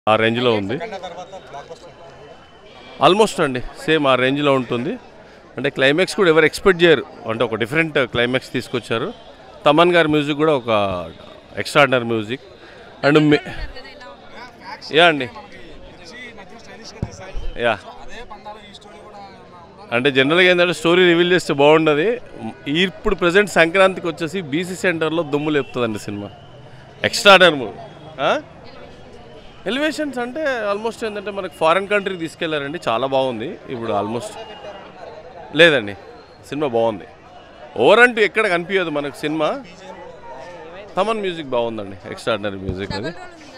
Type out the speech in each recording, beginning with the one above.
ఆ రేంజ్లో ఉంది. ఆల్మోస్ట్ అండి సేమ్ ఆ రేంజ్లో ఉంటుంది. అంటే క్లైమాక్స్ కూడా ఎవరు ఎక్స్పెక్ట్ చేయరు, అంటే ఒక డిఫరెంట్ క్లైమాక్స్ తీసుకొచ్చారు. తమన్ గారి మ్యూజిక్ కూడా ఒక ఎక్స్ట్రాడినరీ మ్యూజిక్. అండ్ యా అండి యా అంటే జనరల్గా ఏంటంటే స్టోరీ రివీల్ చేస్తే బాగుండదు. ఇప్పుడు ప్రజెంట్ సంక్రాంతికి వచ్చేసి బీసీ సెంటర్లో దుమ్ము లేపుతుందండి సినిమా. Extraordinary movie. ఎలివేషన్స్ అంటే ఆల్మోస్ట్ ఏంటంటే మనకు ఫారెన్ కంట్రీకి తీసుకెళ్లారండి, చాలా బాగుంది. ఇప్పుడు ఆల్మోస్ట్ లేదండి సినిమా బాగుంది. ఓవర్ అంటూ ఎక్కడ కనిపించదు మనకు సినిమా. తమన్ మ్యూజిక్ బాగుందండి, ఎక్స్ట్రాడినరీ మ్యూజిక్. అది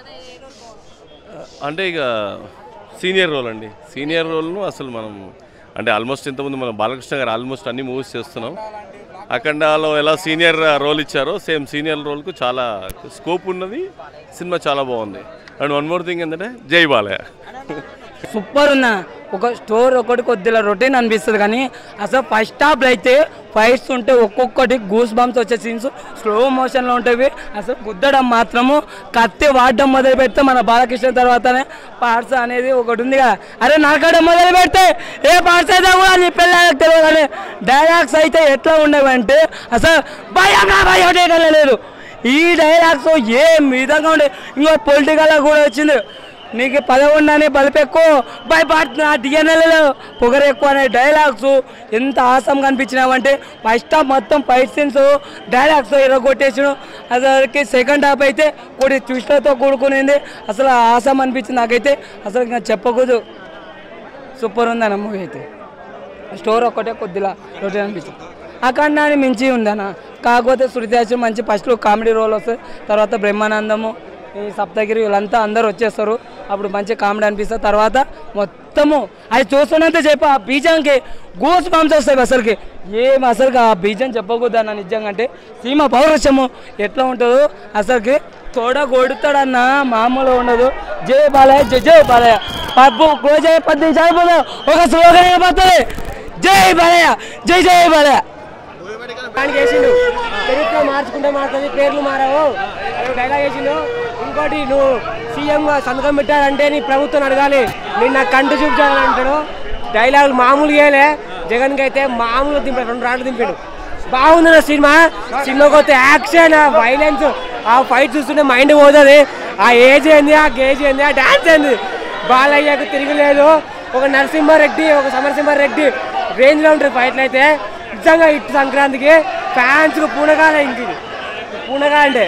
అంటే ఇక సీనియర్ రోల్ అండి. సీనియర్ రోల్ను అసలు మనం అంటే ఆల్మోస్ట్ ఇంతకుముందు మనం బాలకృష్ణ గారు ఆల్మోస్ట్ అన్ని మూవీస్ చేస్తున్నాం. అఖండాలో ఎలా సీనియర్ రోల్ ఇచ్చారో సేమ్ సీనియర్ రోల్కు చాలా స్కోప్ ఉన్నది. సినిమా చాలా బాగుంది. అండ్ వన్ మోర్ థింగ్ ఏంటంటే జై బాలయ్య సూపర్ ఉన్నా. ఒక స్టోర్ ఒకటి కొద్దిగా రొటీన్ అనిపిస్తుంది, కానీ అసలు ఫస్ట్ హాఫ్లో అయితే ఫైట్స్ ఉంటే ఒక్కొక్కటి గూస్ బంప్స్ వచ్చే సీన్స్ స్లో మోషన్లో ఉంటాయి. అసలు గుద్దడం మాత్రము కత్తి వాడడం మొదలు పెడితే మన బాలకృష్ణ తర్వాతనే పార్ట్స్ అనేది ఒకటి ఉంది కదా, అరే నరకడం మొదలు పెడితే ఏ పార్ట్స్ అయితే కూడా నీ పిల్లలకు తెలియదు. కానీ డైలాగ్స్ అయితే ఎట్లా ఉండేవంటే అసలు భయం లేదు. ఈ డైలాగ్స్ ఏ విధంగా ఉండే. ఇంకో పొలిటికల్ కూడా వచ్చింది, నీకు పదవుండని బలుపు ఎక్కువ భయపడుతున్నా డిఎన్ఎల్లో పొగరు ఎక్కువ అనే డైలాగ్స్ ఎంత ఆసంగా అనిపించినావంటే ఫస్ట్ హాఫ్ మొత్తం ఫైట్ సీన్స్ డైలాగ్స్ ఎరగొట్టేసాడు. అసలుకి సెకండ్ హాఫ్ అయితే కొన్ని ట్విస్ట్లతో కూడుకునేది. అసలు ఆసం అనిపించింది నాకైతే, అసలు ఇంకా చెప్పకూడదు. సూపర్ ఉందన్న మూవీ అయితే. స్టోర్ ఒక్కటే కొద్దిగా రొటీన్ అనిపించింది. అఖండాన్ని మించి ఉందన్న. కాకపోతే శృతిహాసన్ మంచి ఫస్ట్లో కామెడీ రోల్ వస్తుంది, తర్వాత బ్రహ్మానందము ఈ సప్తగిరి వీళ్ళంతా అందరూ వచ్చేస్తారు, అప్పుడు మంచి కామెడీ అనిపిస్తుంది. తర్వాత మొత్తము అది చూస్తున్నంత చెప్పి ఆ బీజంకి గూస్ బంప్స్ వస్తాయి. అసలుకి అసలుకి ఆ బీజం చెప్పకూడదు అన్న నిజంగా. అంటే సీమ పౌరుషము ఎట్లా ఉంటుందో అసలుకి తోడ కొడుతాడన్న మామూలు ఉండదు. జై బాలయ్య జై జై బాలయ్య పప్పు క్లోజ్ అయ్యే 10 నిమిషాలు ఒక స్లోగన్ అయిపోతుంది, జై బాలయ్య జై జై బాలయ్య. వేసిండు చరిత్ర మార్చుకుంటే మారుతుంది, పేర్లు మారావు డైలాగ్ వేసిండు. ఇంకోటి నువ్వు సీఎంగా సంతకం పెట్టాలంటే నీ ప్రభుత్వం అడగాలి, నేను నాకు కంటు చూపించాలని అంటాడు. డైలాగులు మామూలు వేయలే. జగన్కి అయితే మామూలు దింపాడు, 2 రాళ్ళు దింపాడు. బాగుంది నా సినిమా. సినిమాకి వస్తే యాక్షన్, వైలెన్స్, ఆ ఫైట్ చూస్తుంటే మైండ్ పోతుంది. ఆ ఏజ్ ఏంది, ఆ గేజ్ ఏంది, ఆ డాన్స్ ఏంది. బాలయ్యకు తిరగలేదు. ఒక నరసింహారెడ్డి, ఒక సమరసింహారెడ్డి రేంజ్లో ఉంటుంది ఫైట్లు అయితే. నిజంగా ఇటు సంక్రాంతికి ఫ్యాన్స్కు పూనకాల ఇంటిది. పూనగా అంటే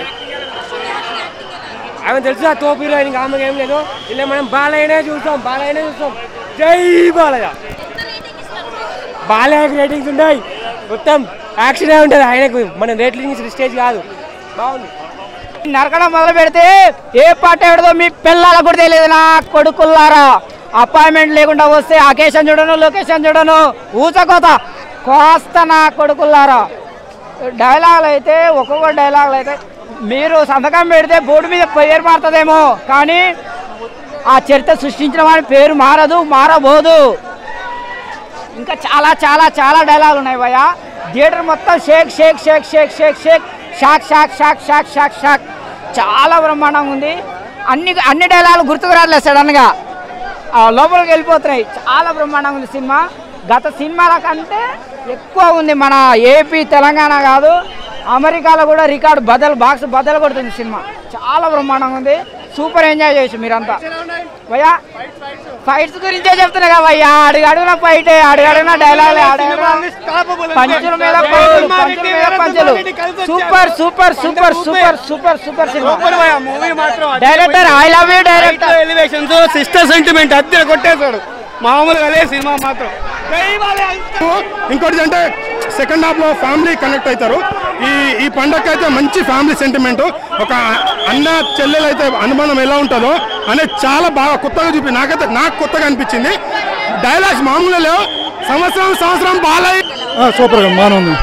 ఆమె తెలుసు, ఆ తోపు హీరోయిన్ ఆమెకు ఏం లేదు. ఇలా మనం బాలయ్యనే చూస్తాం, బాలయ్యనే చూస్తాం. జై బాలయ్య. బాలయ్యకి రేటింగ్స్ ఉంటాయి, మొత్తం యాక్షనే ఉంటుంది ఆయనకు. మన రేటింగ్స్ స్టేజ్ కాదు. బాగుంది. నరకడం మొదలు పెడితే ఏ పాట ఏడదో మీ పిల్లల కూడా తెలియదు నా కొడుకుల్లారా. అపాయింట్మెంట్ లేకుండా వస్తే అకేషన్ చూడను, లొకేషన్ చూడను, ఊచకోత కోస్తా నా కొడుకుల్లారా. డైలాగులు అయితే ఒక్కొక్క డైలాగులు అయితే మీరు సంతకం పెడితే బోర్డు మీద పేరు మారుతుందేమో, కానీ ఆ చరిత్ర సృష్టించిన వాడి పేరు మారబోదు. ఇంకా చాలా చాలా చాలా డైలాగులు ఉన్నాయి భయ్య. థియేటర్ మొత్తం shake shake shake shake shake shake shock shock shock shock shock shock చాలా బ్రహ్మాండంగా ఉంది. అన్ని డైలాగులు గుర్తుకు రాలేదు, సడన్గా లోపలికి వెళ్ళిపోతున్నాయి. చాలా బ్రహ్మాండంగా ఉంది సినిమా. గత సినిమాల కంటే ఎక్కువ ఉంది. మన ఏపీ తెలంగాణ కాదు, అమెరికాలో కూడా రికార్డు బాక్స్ బద్దలు కొడుతుంది సినిమా. చాలా బ్రహ్మాండంగా ఉంది. సూపర్ ఎంజాయ్ చేయొచ్చు మీరంతా భయ్యా. ఫైట్స్ గురించే చెప్తున్నా కదా భయ్యా. అడుగడుగున ఫైటే, అడుగడుగున డైలాగ్, పంచుల మీద పంచులు. Super super super super super super cinema. Director I love you director. Elevations, sister sentiment అద్దె కొట్టేశాడు మామూలుగా అదే సినిమా మాత్రం. ఇంకోటి అంటే సెకండ్ హాఫ్ లో ఫ్యామిలీ కనెక్ట్ అవుతారు. ఈ పండగ అయితే మంచి ఫ్యామిలీ సెంటిమెంట్, ఒక అన్న చెల్లెలు అయితే అనుబంధం ఎలా ఉంటుందో అనేది చాలా బాగా కొత్తగా నాకు కొత్తగా అనిపించింది. డైలాగ్స్ మామూలుగా లేవు. సంవత్సరం బాలయ్య సూపర్గా బాగానే ఉంది.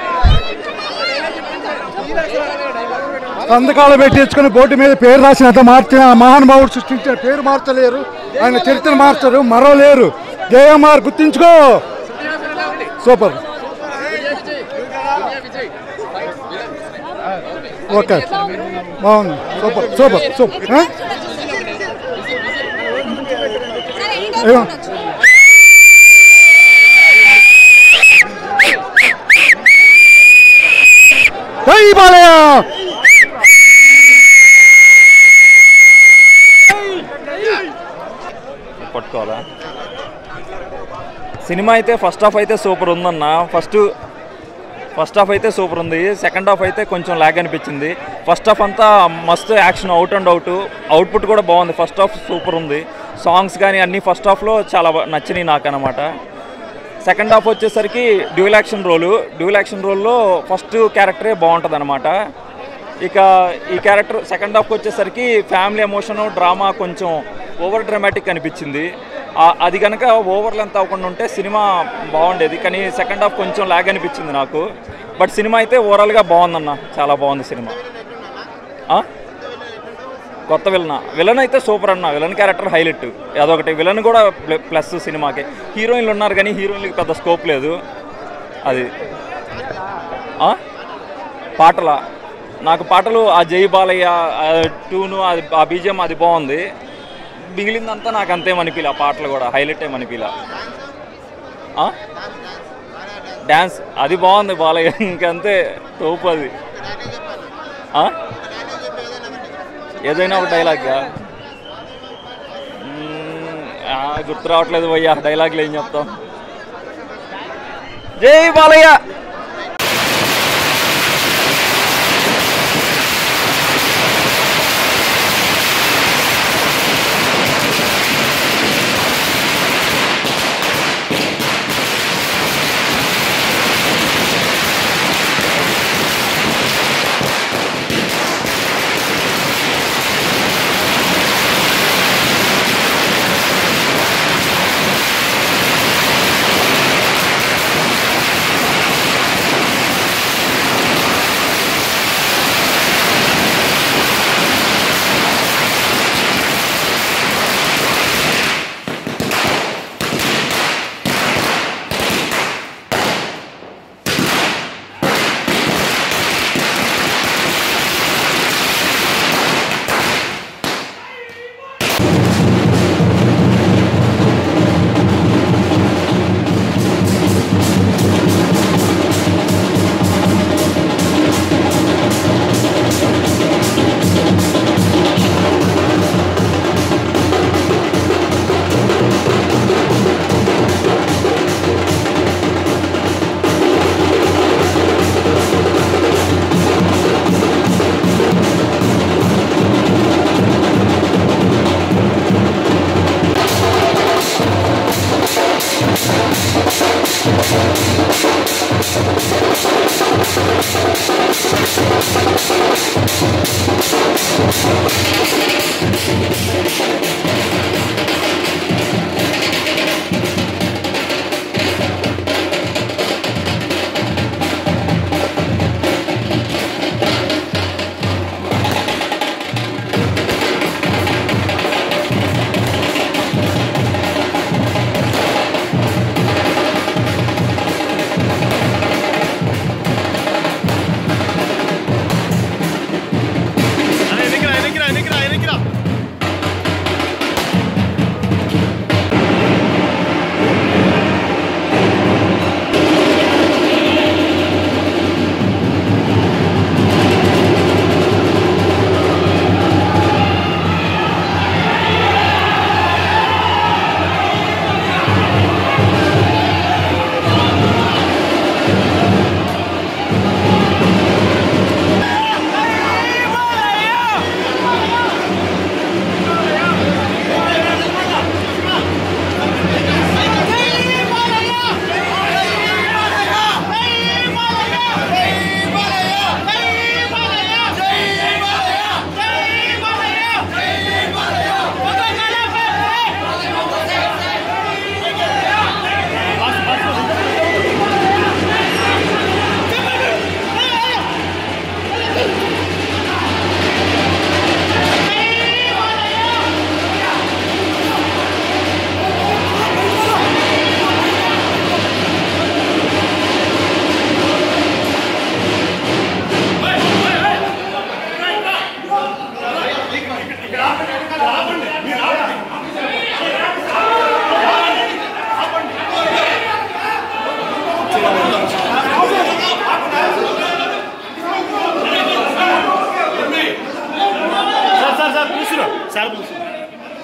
సంతకాలు పెట్టించుకుని బోర్డు మీద పేరు రాసినంత మార్చిన మహానుభావుడు సృష్టించిన పేరు మార్చలేరు, ఆయన చరిత్ర మార్చరు, మరవలేరు. జయమార్ గుర్తించుకో. సూపర్. ఓకే బాగుంది. Super super super. జై బాలయ్య. పట్టుకోవాలా? సినిమా అయితే ఫస్ట్ హాఫ్ అయితే సూపర్ ఉందన్న. ఫస్ట్ హాఫ్ అయితే సూపర్ ఉంది. సెకండ్ హాఫ్ అయితే కొంచెం లాగ్ అనిపించింది. ఫస్ట్ హాఫ్ అంతా మస్తు యాక్షన్, అవుట్ అండ్ అవుట్పుట్ కూడా బాగుంది. ఫస్ట్ హాఫ్ సూపర్ ఉంది. సాంగ్స్ కానీ అన్నీ ఫస్ట్ హాఫ్లో చాలా నచ్చినాయి నాకు అనమాట. సెకండ్ హాఫ్ వచ్చేసరికి డ్యూయల్ యాక్షన్ రోల్లో ఫస్ట్ క్యారెక్టరే బాగుంటుంది అనమాట. ఇక ఈ క్యారెక్టర్ సెకండ్ హాఫ్కి వచ్చేసరికి ఫ్యామిలీ ఎమోషను డ్రామా కొంచెం ఓవర్ డ్రామాటిక్ అనిపించింది. అది కనుక ఓవర్ లెంత్ అవ్వకుండా ఉంటే సినిమా బాగుండేది. కానీ సెకండ్ హాఫ్ కొంచెం లాగ్ అనిపించింది నాకు. బట్ సినిమా అయితే ఓవరాల్గా బాగుందన్న, చాలా బాగుంది సినిమా. కొత్త విలన్ అయితే సూపర్ అన్న. విలన్ క్యారెక్టర్ హైలైట్, అదొకటి. విలన్ కూడా ప్లస్ సినిమాకి. హీరోయిన్లు ఉన్నారు కానీ హీరోయిన్లకి పెద్ద స్కోప్ లేదు. అది నాకు పాటలు ఆ జై బాలయ్య టూను అది ఆ బీజిఎం అది బాగుంది. మిగిలిందంతా నాకు అంతేమనిపిలే. ఆ పాటలు కూడా హైలైట్ ఏమనిపిలే. డ్యాన్స్ అది బాగుంది బాలయ్య, ఇంకంతే తోపు అది. ఏదైనా ఒక డైలాగ్గా గుర్తు రావట్లేదు భయ్యా. డైలాగ్లు ఏం చెప్తాం? జై బాలయ్య. ఎన్నికరా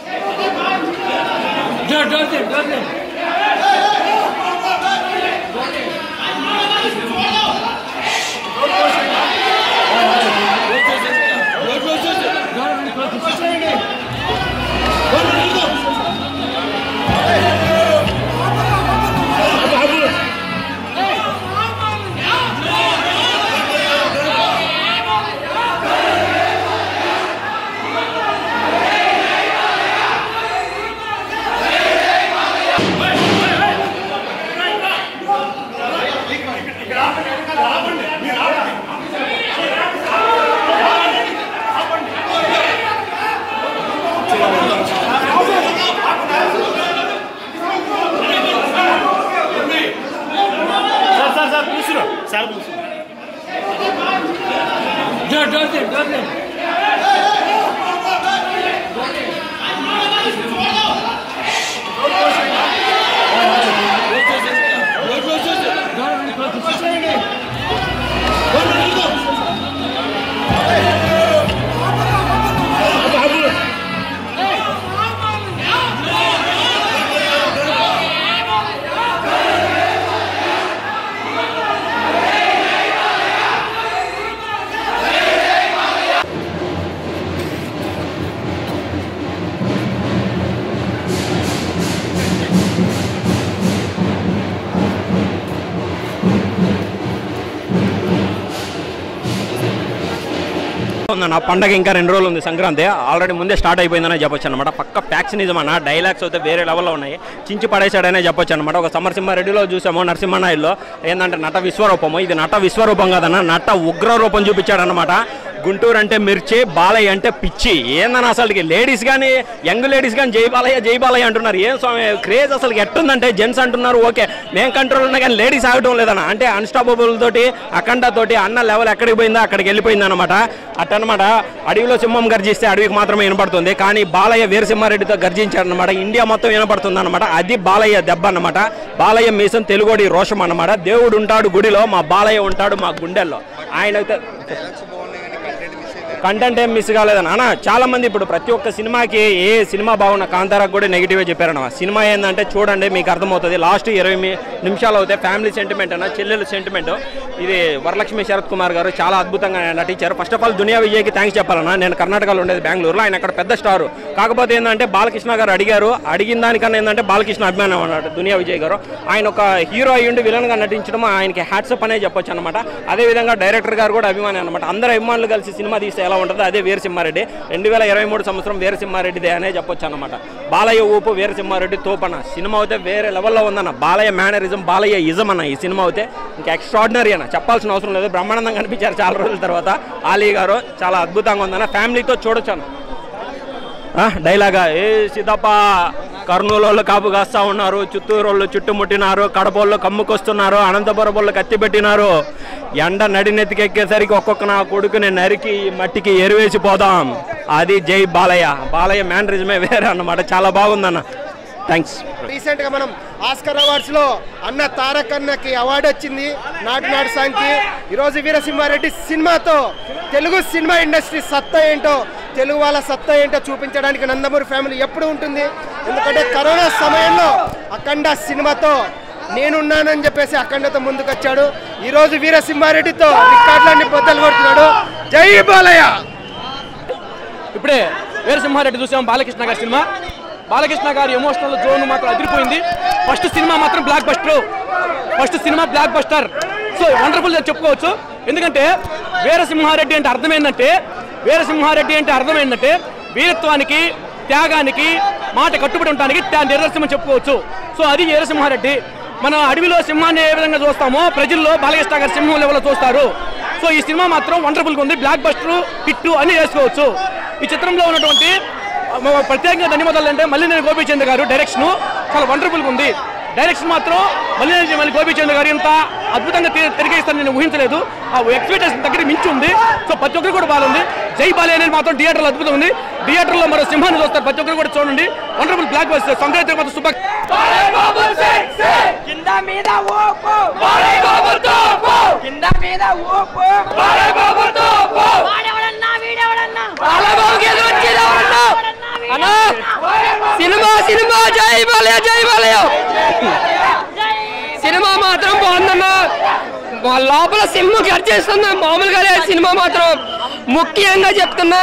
ఉందన్న పండగ ఇంకా 2 రోజులు ఉంది సంక్రాంతి ఆల్రెడీ ముందే స్టార్ట్ అయిపోయిందనే చెప్పొచ్చు అనమాట పక్క ప్యాక్సినిజం అన్న డైలాగ్స్ అయితే వేరే లెవెల్లో ఉన్నాయి చించి పడేసాడనే చెప్పొచ్చు అనమాట ఒక సమరసింహారెడ్డిలో చూసాము నరసింహనాయుడులో ఏంటంటే నట విశ్వరూపము ఇది నట విశ్వరూపం కాదన్న నట ఉగ్ర రూపం చూపించాడనమాట గుంటూరు అంటే మిర్చి బాలయ్య అంటే పిచ్చి ఏందన్న అసలుకి లేడీస్ కానీ యంగ్ లేడీస్ కానీ జై బాలయ్య అంటున్నారు ఏం స్వామి క్రేజ్ అసలు ఎట్టుందంటే జెంట్స్ అంటున్నారు ఓకే మేము కంట్రోల్ ఉన్నా కానీ లేడీస్ ఆగటం లేదన్న అంటే అన్స్టాపబుల్ తోటి అఖండ తోటి అన్న లెవెల్ ఎక్కడికి పోయిందో అక్కడికి వెళ్ళిపోయింది అనమాట అట్టనమాట అడవిలో సింహం గర్జిస్తే అడవికి మాత్రమే వినపడుతుంది కానీ బాలయ్య వీరసింహారెడ్డితో గర్జించాడనమాట ఇండియా మొత్తం వినపడుతుంది అనమాట అది బాలయ్య దెబ్బ అనమాట బాలయ్య మీసం తెలుగోడి రోషం అనమాట దేవుడు ఉంటాడు గుడిలో మా బాలయ్య ఉంటాడు మా గుండెల్లో ఆయన అయితే కంటెంట్ ఏం మిస్ కాలేదన్న అన్న చాలా మంది ఇప్పుడు ప్రతి ఒక్క సినిమాకి ఏ సినిమా బాగున్న కాంతారాకు కూడా నెగిటివ్గా చెప్పారన్న సినిమా ఏంటంటే చూడండి మీకు అర్థమవుతుంది లాస్ట్ 20 నిమిషాలు అవుతాయి ఫ్యామిలీ సెంటిమెంట్ అన్న చెల్లెల సెంటిమెంట్ ఇది వరలక్ష్మి శరత్ కుమార్ గారు చాలా అద్భుతంగా నటించారు ఫస్ట్ ఆఫ్ ఆల్ దునియా విజయ్కి థ్యాంక్స్ చెప్పాలన్నా నేను కర్ణాటకలో ఉండేది బెంగళూరులో ఆయన అక్కడ పెద్ద స్టార్ కాకపోతే ఏంటంటే బాలకృష్ణ గారు అడిగిన దానికన్నా ఏంటంటే బాలకృష్ణ అభిమానం అన్నాడు దునియా విజయ్ గారు ఆయన ఒక హీరో అయ్యుండి విలన్గా నటించడం ఆయనకి హ్యాట్సప్ అనే చెప్పొచ్చు అనమాట అదేవిధంగా డైరెక్టర్ గారు కూడా అభిమాని అనమాట అందరు అభిమానులు కలిసి సినిమా తీస్తే ఎలా ఉంటుందో అదే వీరసింహారెడ్డి 2023 సంవత్సరం వీరసింహారెడ్డిదే అనే చెప్పొచ్చు అనమాట బాలయ్య ఊపు వీరసింహారెడ్డి తోపన్న సినిమా అయితే వేరే లెవెల్లో ఉందన్న బాలయ్య మేనరిజం బాలయ్య ఇజం అన్న ఈ సినిమా అయితే ఇంకా ఎక్స్ట్రాడినరీ అన్న చెప్పాల్సిన అవసరం లేదు బ్రహ్మానందంగా కనిపించారు చాలా రోజుల తర్వాత ఆలీ గారు చాలా అద్భుతంగా ఉందన్న ఫ్యామిలీతో చూడొచ్చు అన్న డైలాగా ఏ సిద్ధప్ప కర్నూలు వాళ్ళు కాపు కాస్తా ఉన్నారు చిత్తూరు వాళ్ళు చుట్టుముట్టినారు కడపళ్ళు కమ్ముకొస్తున్నారు అనంతపురం వాళ్ళు కత్తి పెట్టినారు ఎండ నడినెత్తికెక్కేసరికి ఒక్కొక్క నా కొడుకుని నరికి మట్టికి ఎరువేసి పోదాం అది జై బాలయ్య మేనరిజమే వేరే అన్నమాట చాలా బాగుందన్న థ్యాంక్స్ రీసెంట్ గా మనం ఆస్కర్ అవార్డ్స్ లో అన్న తారక్ అన్నకి అవార్డు వచ్చింది నాటు సాంగ్కి ఈరోజు వీరసింహారెడ్డి సినిమాతో తెలుగు సినిమా ఇండస్ట్రీ సత్తా ఏంటో తెలుగు వాళ్ళ సత్తా ఏంటో చూపించడానికి నందమూరి ఫ్యామిలీ ఎప్పుడు ఉంటుంది ఎందుకంటే కరోనా సమయంలో అఖండ సినిమాతో నేనున్నానని చెప్పేసి అఖండతో ముందుకొచ్చాడు ఈరోజు వీరసింహారెడ్డితో రికార్డులన్నీ బద్దలు కొడుతున్నాడు జై బాలయ్య ఇప్పుడే వీరసింహారెడ్డి చూసాం బాలకృష్ణ గారి సినిమా బాలకృష్ణ గారి ఎమోషనల్ జోన్ మాత్రం అదిరిపోయింది ఫస్ట్ సినిమా మాత్రం బ్లాక్ బస్టర్ సో వండర్ఫుల్ చెప్పుకోవచ్చు ఎందుకంటే వీరసింహారెడ్డి అంటే అర్థం ఏంటంటే వీరత్వానికి త్యాగానికి మాట కట్టుబడి ఉండడానికి నిదర్శనం చెప్పుకోవచ్చు సో అది వీరసింహారెడ్డి మన అడవిలో సింహాన్ని ఏ విధంగా చూస్తామో ప్రజల్లో బాలకృష్ణ గారి సింహం లెవెల్లో చూస్తారు సో ఈ సినిమా మాత్రం వండర్ఫుల్గా ఉంది బ్లాక్ బస్టర్ హిట్ అని చేసుకోవచ్చు ఈ చిత్రంలో ఉన్నటువంటి ప్రత్యేకంగా ధన్యవాదాలు అంటే మల్లినేని గోపీచంద్ గారు డైరెక్షన్ చాలా వండర్ఫుల్గా ఉంది డైరెక్షన్ మాత్రం మల్లి గోపీచంద్ గారు ఇంత అద్భుతంగా తిరిగేస్తారని నేను ఊహించలేదు ఆ ఎక్స్పెక్టేషన్ దగ్గర మించి ఉంది సో ప్రతి ఒక్కరు కూడా బాగుంది జై బాలయ్య అనేది మాత్రం థియేటర్లో అద్భుతం ఉంది థియేటర్లో మరో సింహాన్ని చూస్తారు ప్రతి ఒక్కరు కూడా చూడండి వండర్ఫుల్ బ్లాక్ బస్టర్ సంక్రాంతి మాత్రం శుభ అన్నా సినిమా సినిమా జై బాలయ్య జై బాలయ్య సినిమా మాత్రం బాగుందన్నా లోపల సినిమా కట్ చేస్తున్నా మామూలుగా లేదు సినిమా మాత్రం ముఖ్యంగా చెప్తున్నా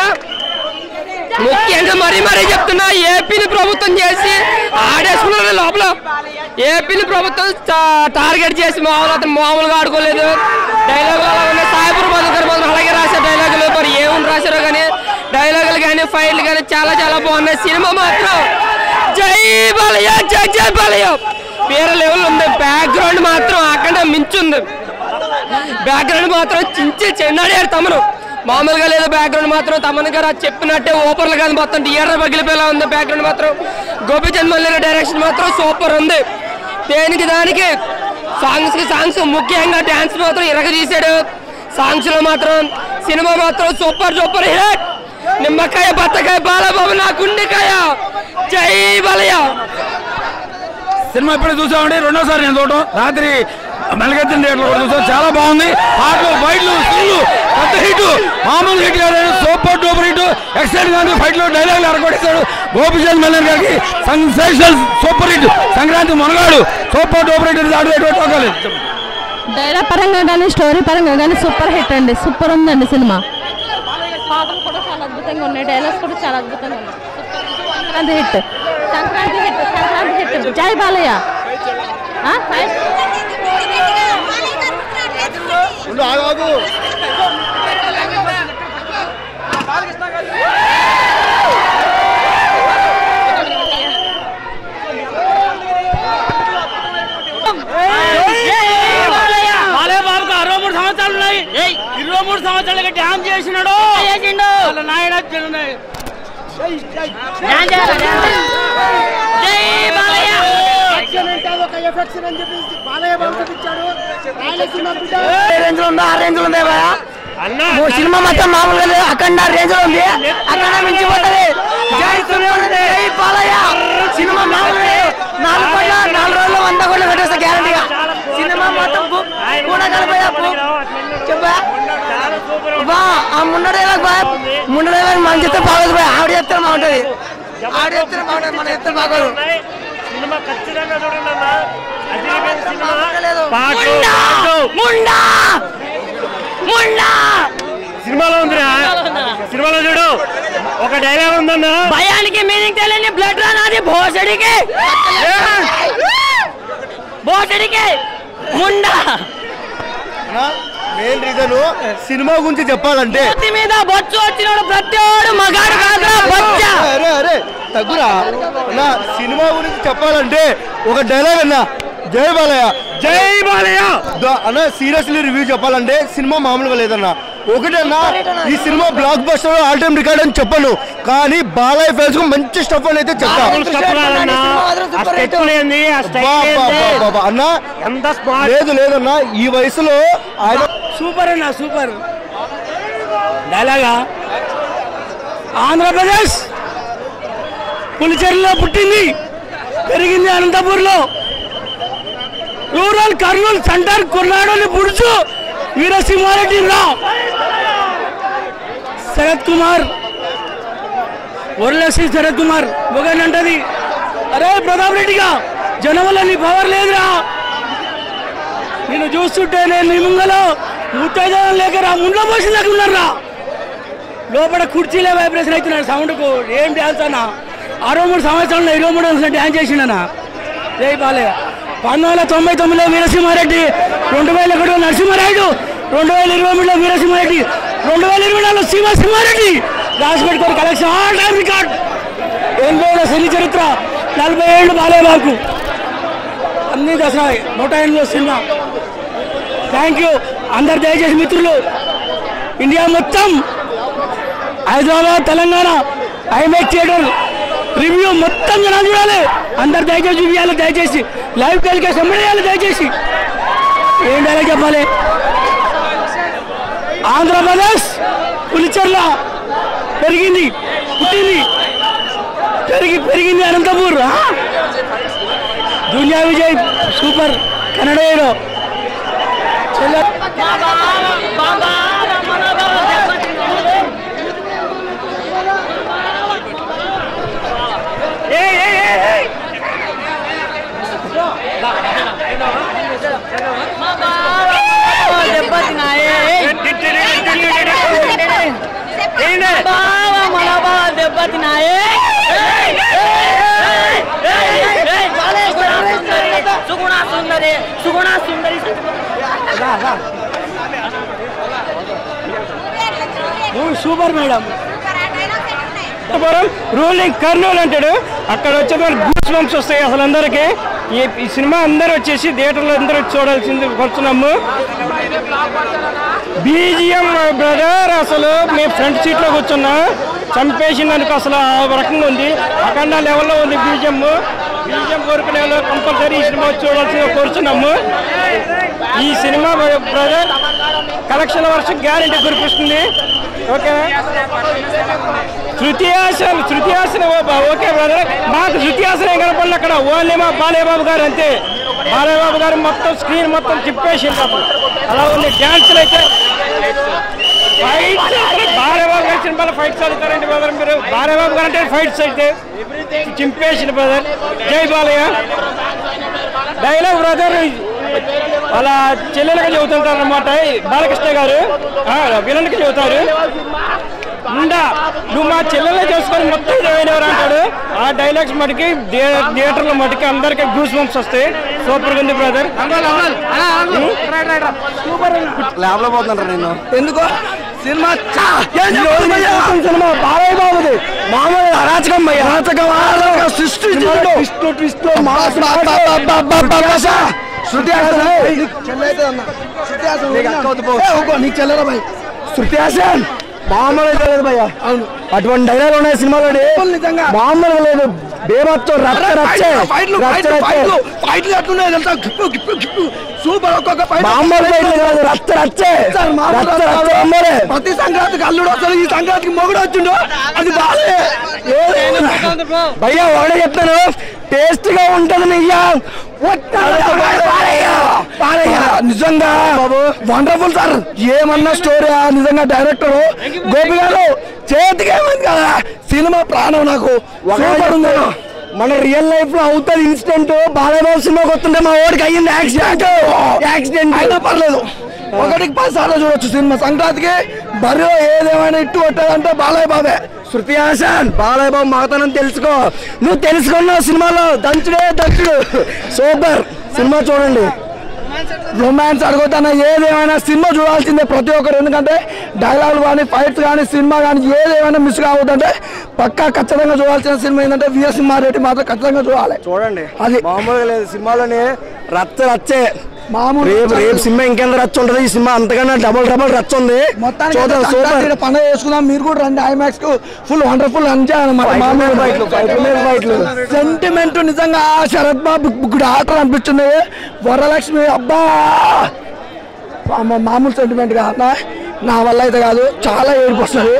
మరీ చెప్తున్నా ఏపీని ప్రభుత్వం చేసి ఆడేసుకున్నారు లోపల ఏపీని ప్రభుత్వం టార్గెట్ చేసి మామూలుగా ఆడుకోలేదు డైలాగులు అలా ఉన్నాయి సాయిపురం మధుకర్ మాత్రం అలాగే రాసే డైలాగులు మరి ఏముంది రాశారో కానీ డైలాగులు కానీ ఫైట్లు కానీ చాలా చాలా బాగున్నాయి సినిమా మాత్రం జై బాలయ్య జై జై బాలయ్య వేరే లెవెల్ ఉంది బ్యాక్గ్రౌండ్ మాత్రం అక్కడ మించుంది బ్యాక్గ్రౌండ్ మాత్రం చించి చెన్నాడారు తమను మామూలుగా లేదు బ్యాక్గ్రౌండ్ మాత్రం తమన్ గారు చెప్పినట్టే ఓపర్లు కాదు మొత్తం థియేటర్ పగిలిపోయేలా ఉంది బ్యాక్గ్రౌండ్ మాత్రం గోపీచంద్ మల్లి డైరెక్షన్ మాత్రం సూపర్ ఉంది దేనికి దానికి సాంగ్స్ ముఖ్యంగా డాన్స్ మాత్రం ఇరగదీశాడు సాంగ్స్ లో మాత్రం సినిమా మాత్రం సూపర్ సూపర్ హిట్ నిమ్మకాయ బత్తకాయ బాలబాబు నా గుండెకాయ జై బాలయ్య సినిమా ఇప్పుడే చూసామండి రెండోసారి నేను చూడటం రాత్రి మెలగెత్తిన థియేటర్లో కూడా చూసాం చాలా బాగుంది పాటలు ఫైట్లు సీన్లు పెద్ద హిట్ మామూలు హిట్ కాదు సూపర్ డూపర్ హిట్ ఎక్సలెంట్ గా ఉంది ఫైట్లు డైలాగులు అరగొట్టేశాడు గోపిచంద్ మల్లన్ గారికి సెన్సేషనల్ సూపర్ హిట్ సంక్రాంతి మునగాడు సూపర్ డూపర్ హిట్ డైలాగ్ పరంగా కానీ స్టోరీ పరంగా కానీ సూపర్ హిట్ అండి సూపర్ ఉందండి సినిమా పాటలు కూడా చాలా అద్భుతంగా ఉన్నాయి డైలాగ్స్ కూడా చాలా అద్భుతంగా ఉన్నాయి సంక్రాంతి హిట్ జై బాలయ్య బాబుకు 63 సంవత్సరాలు ఉన్నాయి 23 సంవత్సరాలకి డ్యాన్స్ చేసినాడు నాయన సినిమా మొత్తం మామూలుగా లేదు అఖండ రేంజ్ లో ఉంది అఖండ మించిపోతుంది జై బాలయ్య సినిమా మామూలుగా 4 రోజుల్లో 100 కోట్లు కట్టేస్తా గ్యారంటీగా సినిమా మొత్తం కూడా కలిపోయా చెప్పా ఆ ముండ మనం చెప్తే బాగోదు ఆవిడ చెప్తే బాగుంటది ఆవిడ చెప్తే బాగుంటది మన చెప్తే బాగోదు సినిమా ఖచ్చితంగా సినిమాలో ఉందిరా సినిమాలో చూడు ఒక డైలాగ్ ఉందన్న భయానికి మీనింగ్ తెలియని బ్లడ్ రానాది భోసడికి ముండా మెయిన్ రీజన్ సినిమా గురించి చెప్పాలంటే మీద బొచ్చు వచ్చినాడు ప్రతివాడు మగాడు కాదురా బొచ్చ అరే తగ్గురా అన్నా సినిమా గురించి చెప్పాలంటే ఒక డైలాగ్ అన్నా జై బాలయ్య అన్న సీరియస్లీ రివ్యూ చెప్పాలంటే సినిమా మామూలుగా లేదన్నా ఒకటన్నా ఈ cinema blockbuster all time record అని చెప్పను కానీ బాలయ్య ఫ్యాన్స్ కు మంచి స్టఫ్ అని అయితే చెప్తా అన్నా లేదన్నా ఈ వయసులో ఆయన సూపర్ అన్న సూపర్ డైలాగా ఆంధ్రప్రదేశ్ పులిచెర్లలో పుట్టింది పెరిగింది అనంతపూర్లో రూరల్ కర్నూలు సెంటర్ కొన్నాడని పుడుచు వీరసింహారెడ్డి శరత్ కుమార్ వరలక్ష్మి శరత్ కుమార్ ఒకనంటది అరే ప్రతాప్ రెడ్డిగా జనం వల్ల నీ పవర్ లేదురా నేను చూస్తుంటే నేను నీ ముంగలో ముత్తైదనం లేకరా ముండ్లో పోసిందాక ఉన్నారా లోపల కుర్చీలే వైబ్రేషన్ అవుతున్నాడు సౌండ్కు ఏం డ్యాన్స్ అన్న 63 సంవత్సరాలు 23 డ్యాన్స్ చేసిండనా జై బాలయ్య 1999లో వీరసింహారెడ్డి 2001లో నరసింహారాయుడు 2023లో వీరసింహారెడ్డి 2024లో సింహారెడ్డి రాసిపెట్టుకోని collection all time record 80 cine చరిత్ర 40 ఏళ్ళు బాలయ్య బాబుకు అన్ని దసరా 108 సినిమా థ్యాంక్ యూ అందరు దయచేసి మిత్రులు ఇండియా మొత్తం Hyderabad Telangana IMAX theatre review మొత్తం జనాలు చూడాలి అందరు దయచేసి చూపించాలి దయచేసి లైవ్ టెలికాస్ట్ ఎమ్మడేయాలి దయచేసి ఏం డైలాగ్ చెప్పాలి ఆంధ్రప్రదేశ్ పులిచెర్ల పెరిగింది పుట్టింది పెరిగింది అనంతపూర్ దునియా విజయ్ సూపర్ కన్నడ హీరో దెబ్బతినాయే Suguna Sundari super madam. Ruling Kurnool అంటాడు, అక్కడ వచ్చేటువంటి గూస్ బంప్స్ వస్తాయి అసలు అందరికీ. ఈ సినిమా అందరూ వచ్చేసి థియేటర్లో అందరూ చూడాల్సింది కూర్చున్నాము. బీజిఎం బ్రదర్ అసలు మేము ఫ్రంట్ సీట్లో కూర్చున్నా, చంపేసినందుకు అసలు ఆ రకంగా ఉంది, అఖండ లెవెల్లో ఉంది బీజిఎం. బీజిఎం కోరుకునే కంపల్సరీ ఈ సినిమా చూడాల్సిందిగా కోరుచున్నాము. ఈ సినిమా బ్రదర్ కలెక్షన్ వర్షం గ్యారెంటీ కురిపిస్తుంది. Okay Shruti Haasan okay brother, మాకు శృతి హాసన్ ఏం కనపడలేదు అక్కడ, ఓన్లీ మా బాలయ్య బాబు గారు అంతే. బాలయ్య బాబు గారు మొత్తం స్క్రీన్ మొత్తం తిప్పేసింది అప్పుడు, అలా ఉంది. డ్యాన్సులు అయితే ఫైట్స్, బాలయ్య బాబు గారు సినిమాలో ఫైట్స్ చదువుతారండి బ్రదర్ మీరు. బాలయ్య బాబు గారు అంటే ఫైట్స్ అయితే చింపేసింది బ్రదర్. జై బాలయ్య. డైలాగ్ బ్రదర్ అలా చెల్లెలుగా చెబుతుంటారు అన్నమాట బాలకృష్ణ గారు, విలన్కి చెబుతారు. ఉండా నువ్వు మా చెల్లెలే చేసుకొని మొత్తం ఎవరు అంటాడు. ఆ డైలాగ్స్ మటుకి థియేటర్లో మటుకి అందరికి గూస్ బంప్స్ వస్తాయి. సూపర్ ఉంది బ్రదర్. ల్యాబ్ లో పోతుంటారు నేను ఎందుకో సినిమా సినిమా బాలయ్య బాబుది మామూలు అరాచకం అరాచకం శృతి నీకు చెల్లరా భయ్. శృతి హాసన్ మామూలు అయితే లేదు భయ్య, అటువంటి డైలాగ్ ఉన్నాయి సినిమాలో మామూలుగా లేదు. బేబత్తో ప్రతి సంక్రాంతికి అల్లుడు వస్తాడు, ఈ సంక్రాంతికి మొగుడు వచ్చిండు, అది బాలే భయ్యా. ఒకటే చెప్తాను, టేస్ట్ గా ఉంటది నిజంగా వండర్ఫుల్ సార్. ఏమన్నా స్టోరీ నిజంగా డైరెక్టర్ గోపి గారు చేతికి ఏమైంది కదా, సినిమా ప్రాణం నాకు. మన రియల్ లైఫ్ లో అవుతుంది ఇన్సిడెంట్. బాలయ్య బాబు సినిమాకి వస్తుంటే మా ఓడికి అయ్యింది యాక్సిడెంట్ అయినా పర్లేదు, 1కి 10 సార్లు చూడొచ్చు సినిమా. సంక్రాంతికి బరిలో ఏదేమైనా ఇట్టు కొట్టాలంటే బాలయ్య బాబే. శృతి హాసన్ బాలయ్య బాబు మగతనం తెలుసుకో, నువ్వు తెలుసుకున్నావు సినిమాలో దంచుడు సూపర్. సినిమా చూడండి. రొమాన్స్ అడుగుతానా ఏదేమైనా సినిమా చూడాల్సిందే ప్రతి ఒక్కరు, ఎందుకంటే డైలాగులు కానీ ఫైట్స్ కానీ సినిమా కానీ ఏదేమైనా మిస్ కావద్దంటే పక్కా ఖచ్చితంగా చూడాల్సిన సినిమా ఏంటంటే వీరసింహారెడ్డి మాత్రం ఖచ్చితంగా చూడండి. అది మామూలుగా లేదు, సినిమాలోనే రచ్చే మామూలు. రేపు సినిమా ఇంకెంత రచ్చ ఉంటుంది, ఈ సినిమా అంతకన్నా డబుల్ రచ్చ ఉంది. మొత్తానికి పండుగ చేసుకుందాం, మీరు కూడా రండి ఐమాక్స్ కు. ఫుల్ వండర్ఫుల్ ఎంజాయ్ అన్నమాట. సెంటిమెంట్ నిజంగా శరత్ బాబు గుడ్ ఆటలు అనిపిస్తుంది. వరలక్ష్మి అబ్బా మామూలు సెంటిమెంట్ కాదు, నా వల్ల అయితే కాదు, చాలా ఏడుపు వస్తుంది.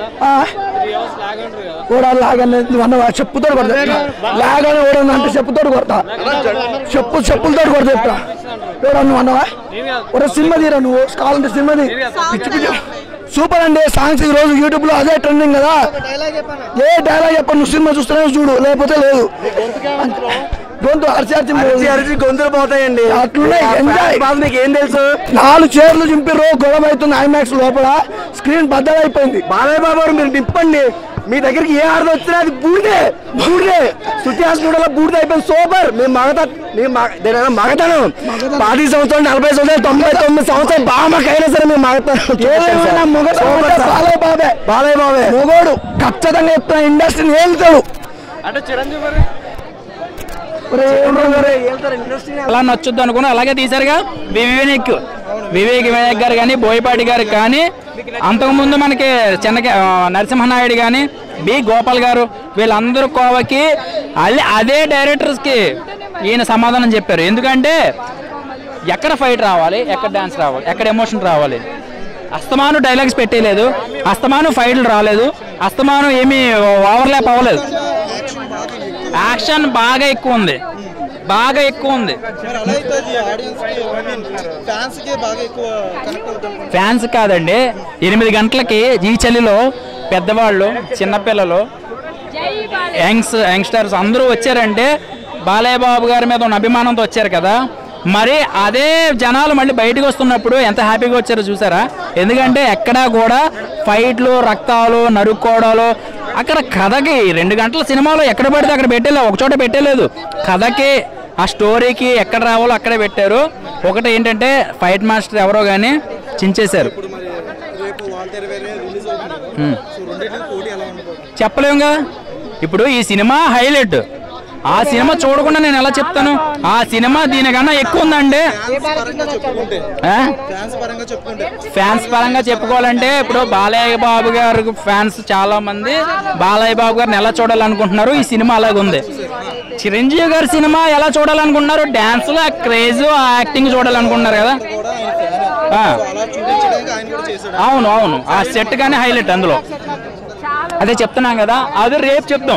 కూడా లాగనే చెప్పుతో కొడతా, లాగానే ఓడన్నా అంటే చెప్పుతో కొడతా, చెప్పులతో కొడతా చెప్తా. నువ్వు అన్నవా ఒక సినిమా తీరా, నువ్వు కావాలంటే సినిమా సూపర్ అండి. సాంగ్స్ ఈ రోజు యూట్యూబ్ లో అదే ట్రెండింగ్ కదా. ఏ డైలాగ్ చెప్పండి, నువ్వు సినిమా చూస్తూనే చూడు, లేకపోతే లేదు. గొంతు అరిచి గొంతులు పోతాయండి, అట్లున్నాయి. ఎంజాయ్ బాబు. నీకు ఏం తెలుసు, 4 చైర్లు చింపిర్రు, గొడవ అవుతుంది ఐమాక్స్ లోపల, స్క్రీన్ బద్దలైపోయింది. బాలయ్య బాబు మీరు నింపండి, మీ దగ్గరికి ఏ ఆడది వచ్చినా అది బూడిదే. శృతి హాసన్ బూడిద అయిపోయింది. సూపర్. మేము మగతనం 50 సంవత్సరాలు 40 సంవత్సరాలు 99 సంవత్సరాలు బామకైనా సరే మేము మగతనం. బాలయ్య బాబే మొగోడు, ఖచ్చితంగా చెప్తున్నా. ఇండస్ట్రీని ఏళ్తాడు అంటే చిరంజీవి అలా నచ్చుద్దు అనుకుని అలాగే తీశారుగా. వివేక్ గారు కానీ బోయపాటి గారు కానీ, అంతకుముందు మనకి నరసింహనాయుడు కానీ బి గోపాల్ గారు, వీళ్ళందరూ కోవకి అదే డైరెక్టర్స్కి ఈయన సమాధానం చెప్పారు. ఎందుకంటే ఎక్కడ ఫైట్ రావాలి, ఎక్కడ డాన్స్ రావాలి, ఎక్కడ ఎమోషన్ రావాలి. అస్తమాను డైలాగ్స్ పెట్టేయలేదు, అస్తమాను ఫైట్లు రాలేదు, అస్తమాను ఏమీ ఓవర్లాప్ అవ్వలేదు. యాక్షన్ బాగా ఎక్కువ ఉంది. ఫ్యాన్స్ కాదండి, 8 గంటలకి ఈ చలిలో పెద్దవాళ్ళు, చిన్నపిల్లలు, యంగ్స్టర్స్ అందరూ వచ్చారంటే బాలయ్య బాబు గారి మీద ఉన్న అభిమానంతో వచ్చారు కదా. మరి అదే జనాలు మళ్ళీ బయటకు వస్తున్నప్పుడు ఎంత హ్యాపీగా వచ్చారో చూసారా. ఎందుకంటే ఎక్కడా కూడా ఫైట్లు, రక్తాలు, నరుక్కోవడాలు, అక్కడ కథకి 2 గంటల సినిమాలో ఎక్కడ పడితే అక్కడ పెట్టేలేదు, ఒక చోట పెట్టలేదు. కథకి ఆ స్టోరీకి ఎక్కడ రావాలో అక్కడే పెట్టారు. ఒకటి ఏంటంటే ఫైట్ మాస్టర్ ఎవరో కానీ చించేశారు. చెప్పలేముగా. ఇప్పుడు ఈ సినిమా హైలైట్. ఆ సినిమా చూడకుండా నేను ఎలా చెప్తాను? ఆ సినిమా దీనికన్నా ఎక్కువ ఉందండి. ఫ్యాన్స్ పరంగా చెప్పుకోవాలంటే ఇప్పుడు బాలయ్య బాబు గారు ఫ్యాన్స్ చాలా మంది బాలయ్య బాబు గారిని ఎలా చూడాలనుకుంటున్నారు, ఈ సినిమా అలాగే ఉంది. చిరంజీవి గారి సినిమా ఎలా చూడాలనుకుంటున్నారు? డాన్స్లో ఆ క్రేజ్, ఆ యాక్టింగ్ చూడాలనుకుంటున్నారు కదా. అవును అవును, ఆ సెట్ కానీ హైలైట్ అందులో. అదే చెప్తున్నాం కదా, అది రేపు చెప్తాం.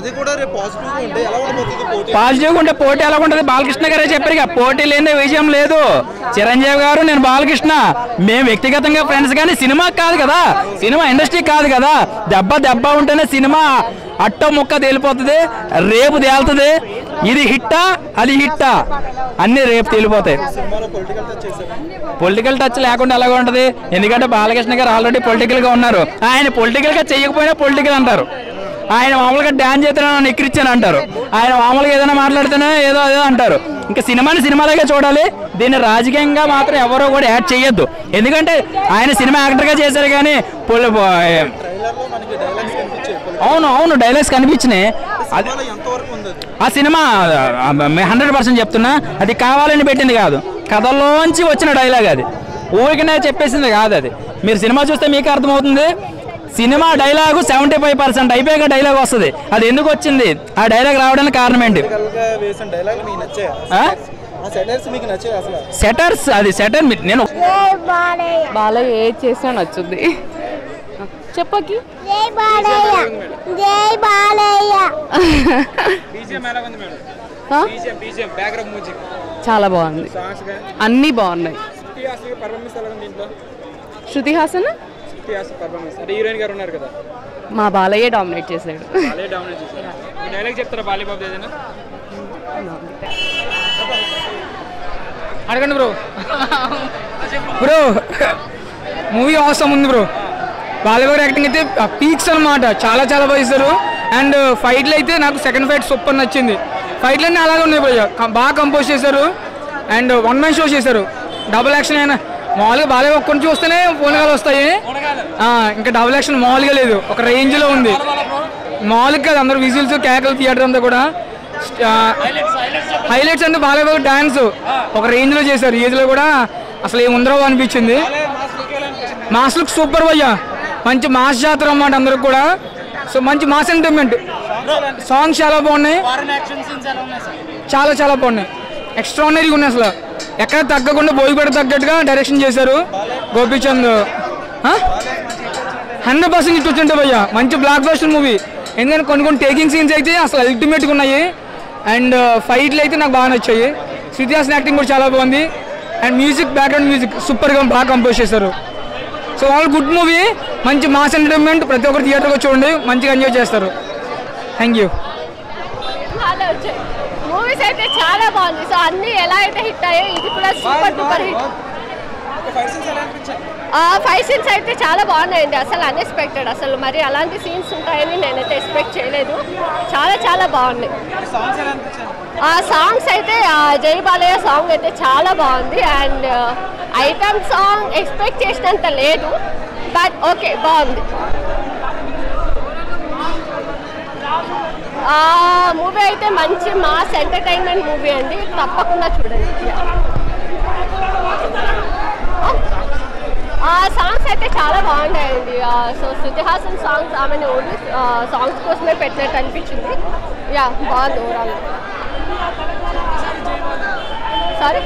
పాజిటివ్గా ఉంటే పోటీ ఎలా ఉంటుంది? బాలకృష్ణ గారే చెప్పారు ఇక, పోటీ లేని విజయం లేదు. చిరంజీవి గారు, నేను బాలకృష్ణ, మేము వ్యక్తిగతంగా ఫ్రెండ్స్, కానీ సినిమా కాదు కదా, సినిమా ఇండస్ట్రీ కాదు కదా. దెబ్బ ఉంటేనే సినిమా అట్టో ముక్క తేలిపోతుంది, రేపు తేలుతుంది. ఇది హిట్టా, అది హిట్టా, అన్ని రేపు తేలిపోతాయి. పొలిటికల్ టచ్ లేకుండా ఎలాగ ఉంటుంది? ఎందుకంటే బాలకృష్ణ గారు ఆల్రెడీ పొలిటికల్గా ఉన్నారు. ఆయన పొలిటికల్గా చేయకపోయినా పొలిటికల్ అంటారు. ఆయన మామూలుగా డాన్స్ చేస్తేనే నన్ను ఎక్కిరిచ్చాను అంటారు. ఆయన మామూలుగా ఏదైనా మాట్లాడితేనే ఏదో అంటారు. ఇంకా సినిమాలాగే చూడాలి. దీన్ని రాజకీయంగా మాత్రం ఎవరో కూడా యాడ్ చేయొద్దు. ఎందుకంటే ఆయన సినిమా యాక్టర్గా చేశారు కానీ అవును డైలాగ్స్ కనిపించినాయి. ఆ సినిమా 100% చెప్తున్నా, అది కావాలని పెట్టింది కాదు, కథలోంచి వచ్చిన డైలాగ్. అది ఊరికనే చెప్పేసింది కాదు. అది మీరు సినిమా చూస్తే మీకు అర్థమవుతుంది. సినిమా డైలాగు 75% అయిపోయాక డైలాగ్ వస్తుంది. అది ఎందుకు వచ్చింది? ఆ డైలాగ్ రావడానికి కారణం ఏంటి? సెటర్స్, అది సెటర్. నేను బాలయ్య ఏది చేసినా నచ్చుద్ది. చెప్పకి చాలా బాగుంది, అన్నీ బాగున్నాయి. శృతి హాసన్ మా బాలయ్య డామినేట్ చేశాడు. అడగండి బ్రో మూవీ అవసరం ఉంది బ్రో. బాలయ్య గారి యాక్టింగ్ అయితే పీక్స్ అనమాట, చాలా బాగా చేశారు. అండ్ ఫైట్లు అయితే నాకు సెకండ్ ఫైట్ సూపర్ నచ్చింది. ఫైట్లు అన్నీ అలాగే ఉన్నాయి భయ్య, బాగా కంపోజ్ చేశారు. అండ్ 1 man షో చేశారు, డబుల్ యాక్షన్ అయినా. మామూలుగా బాలయ్య ఒక్కని చూస్తేనే ఫోన్గాలు వస్తాయి, ఇంకా డబుల్ యాక్షన్ మామూలుగా లేదు, ఒక రేంజ్లో ఉంది. మామూలుగా కాదు, అందరూ విజిల్స్, కేకలు, థియేటర్ అంతా కూడా హైలైట్స్. అంటే బాలయ్య బాబు డాన్స్ ఒక రేంజ్లో చేశారు. ఏజ్లో కూడా అసలు ఏముందరో అనిపించింది. మాస్ లుక్ సూపర్ భయ్య, మంచి మాస్ జాతర అన్నమాట అందరికి కూడా. సో మంచి మాస్ ఎంటర్టైన్మెంట్. సాంగ్స్ చాలా బాగున్నాయి, చాలా బాగున్నాయి, ఎక్స్ట్రాడినరీగా ఉన్నాయి. అసలు ఎక్కడ తగ్గకుండా బోయిపేట తగ్గట్టుగా డైరెక్షన్ చేశారు గోపీచంద్. 100% ఇటు వచ్చింటే భయ్య, మంచి బ్లాక్ బస్టర్ మూవీ. ఎందుకంటే కొన్ని టేకింగ్ సీన్స్ అయితే అసలు అల్టిమేట్గా ఉన్నాయి. అండ్ ఫైట్లు అయితే నాకు బాగా నచ్చాయి. శృతి హాసన్ యాక్టింగ్ కూడా చాలా బాగుంది. అండ్ మ్యూజిక్, బ్యాక్గ్రౌండ్ మ్యూజిక్ సూపర్గా బాగా కంపోజ్ చేశారు. సో ఆల్ గుడ్ మూవీ, మంచి మాస్ ఎంటర్టైన్మెంట్. ప్రతి ఒక్కరు థియేటర్కి చూడండి, మంచిగా ఎంజాయ్ చేస్తారు. Thank you. మూవీస్ అయితే చాలా బాగుంది. సో అన్ని ఎలా అయితే హిట్ అయ్యాయి, ఇది కూడా super duper hit. Fight scenes అయితే చాలా బాగున్నాయండి, అసలు అన్ఎక్స్పెక్టెడ్. అసలు మరి అలాంటి సీన్స్ ఉంటాయని నేనైతే ఎక్స్పెక్ట్ చేయలేదు. చాలా బాగున్నాయి. ఆ సాంగ్స్ అయితే జై బాలయ్య సాంగ్ అయితే చాలా బాగుంది. అండ్ ఐటమ్ సాంగ్ ఎక్స్పెక్ట్ చేసినంత లేదు, బట్ ఓకే బాగుంది. మూవీ అయితే మంచి మాస్ ఎంటర్టైన్మెంట్ మూవీ అండి, తప్పకుండా చూడండి. సాంగ్స్ అయితే చాలా బాగున్నాయండి. సో శృతి హాసన్ సాంగ్స్ ఆమెను ఓన్లీ సాంగ్స్ కోసమే పెట్టినట్టు అనిపించింది. యా బాగుంది ఓవరాల్. సారీ,